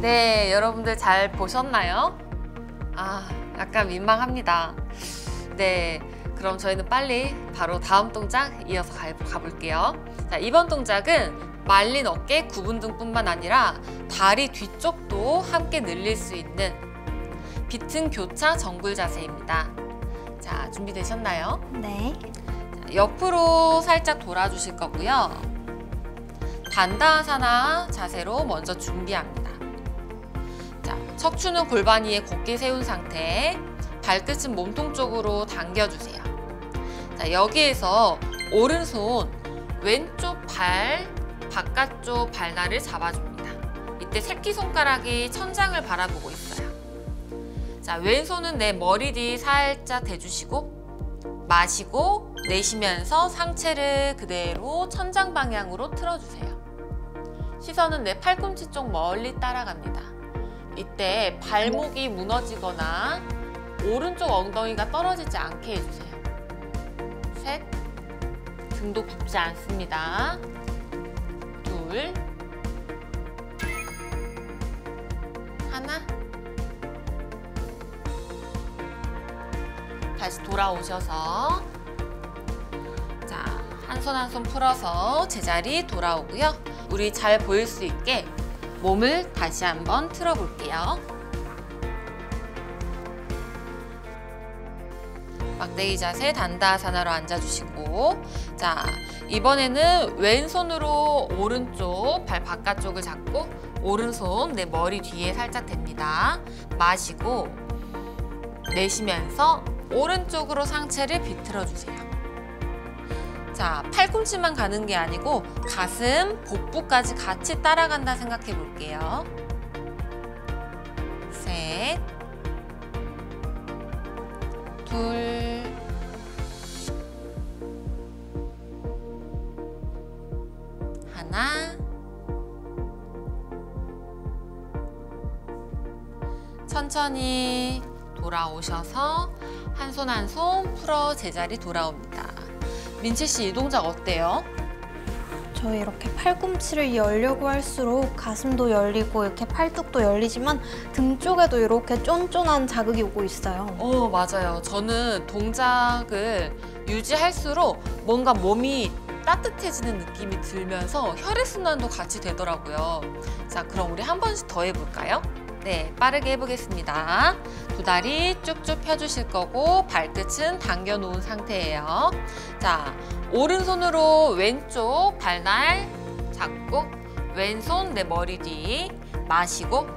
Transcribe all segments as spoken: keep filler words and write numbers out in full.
네, 여러분들 잘 보셨나요? 아, 약간 민망합니다. 네, 그럼 저희는 빨리 바로 다음 동작 이어서 가, 가볼게요. 자, 이번 동작은 말린 어깨 구분 등뿐만 아니라 다리 뒤쪽도 함께 늘릴 수 있는 비튼 교차 정굴 자세입니다. 자, 준비되셨나요? 네. 자, 옆으로 살짝 돌아주실 거고요. 단다하사나 자세로 먼저 준비합니다. 자, 척추는 골반 위에 곧게 세운 상태, 발끝은 몸통 쪽으로 당겨주세요. 자, 여기에서 오른손 왼쪽 발 바깥쪽 발날을 잡아줍니다. 이때 새끼손가락이 천장을 바라보고 있어요. 자, 왼손은 내 머리 뒤 살짝 대주시고 마시고 내쉬면서 상체를 그대로 천장 방향으로 틀어주세요. 시선은 내 팔꿈치 쪽 멀리 따라갑니다. 이때 발목이 무너지거나 오른쪽 엉덩이가 떨어지지 않게 해주세요. 셋, 등도 굽지 않습니다. 둘, 하나. 다시 돌아오셔서 자, 한 손 한 손 풀어서 제자리 돌아오고요. 우리 잘 보일 수 있게 몸을 다시 한번 틀어 볼게요. 막대기 자세 단다하사나로 앉아주시고, 자, 이번에는 왼손으로 오른쪽 발 바깥쪽을 잡고 오른손 내 머리 뒤에 살짝 댑니다. 마시고 내쉬면서 오른쪽으로 상체를 비틀어 주세요. 자, 팔꿈치만 가는 게 아니고 가슴, 복부까지 같이 따라간다 생각해 볼게요. 셋, 둘, 하나. 천천히 돌아오셔서 한 손 한 손 풀어 제자리 돌아옵니다. 민채 씨, 이 동작 어때요? 저 이렇게 팔꿈치를 열려고 할수록 가슴도 열리고 이렇게 팔뚝도 열리지만 등 쪽에도 이렇게 쫀쫀한 자극이 오고 있어요. 어, 맞아요. 저는 동작을 유지할수록 뭔가 몸이 따뜻해지는 느낌이 들면서 혈액순환도 같이 되더라고요. 자, 그럼 우리 한 번씩 더 해볼까요? 네, 빠르게 해보겠습니다. 두 다리 쭉쭉 펴주실 거고 발끝은 당겨놓은 상태예요. 자, 오른손으로 왼쪽 발날 잡고 왼손 내 머리 뒤 마시고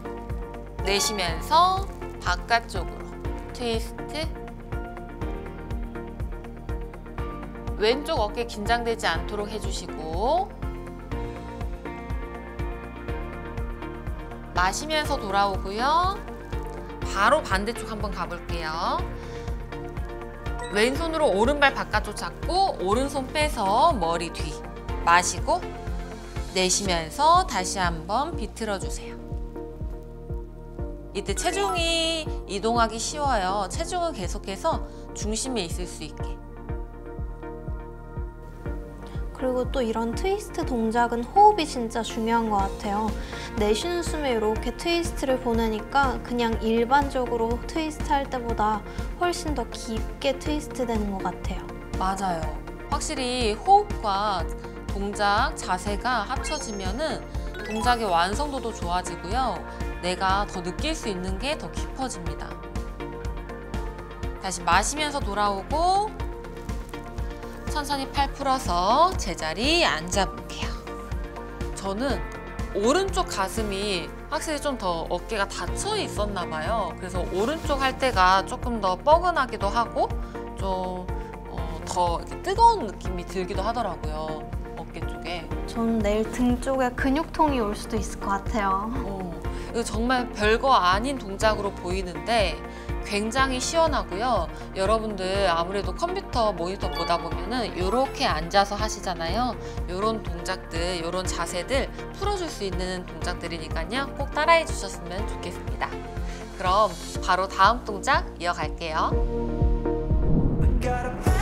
내쉬면서 바깥쪽으로 트위스트. 왼쪽 어깨 긴장되지 않도록 해주시고 마시면서 돌아오고요. 바로 반대쪽 한번 가볼게요. 왼손으로 오른발 바깥쪽 잡고 오른손 빼서 머리 뒤 마시고 내쉬면서 다시 한번 비틀어 주세요. 이때 체중이 이동하기 쉬워요. 체중은 계속해서 중심에 있을 수 있게. 그리고 또 이런 트위스트 동작은 호흡이 진짜 중요한 것 같아요. 내쉬는 숨에 이렇게 트위스트를 보내니까 그냥 일반적으로 트위스트 할 때보다 훨씬 더 깊게 트위스트 되는 것 같아요. 맞아요. 확실히 호흡과 동작, 자세가 합쳐지면은 동작의 완성도도 좋아지고요. 내가 더 느낄 수 있는 게 더 깊어집니다. 다시 마시면서 돌아오고 천천히 팔 풀어서 제자리 앉아볼게요. 저는 오른쪽 가슴이 확실히 좀 더 어깨가 닫혀 있었나 봐요. 그래서 오른쪽 할 때가 조금 더 뻐근하기도 하고 좀 더 어, 뜨거운 느낌이 들기도 하더라고요. 어깨 쪽에. 전 내일 등 쪽에 근육통이 올 수도 있을 것 같아요. 어, 이거 정말 별거 아닌 동작으로 보이는데 굉장히 시원하고요. 여러분들 아무래도 컴퓨터 모니터 보다 보면은 이렇게 앉아서 하시잖아요. 이런 동작들, 이런 자세들 풀어줄 수 있는 동작들이니까요. 꼭 따라해 주셨으면 좋겠습니다. 그럼 바로 다음 동작 이어갈게요.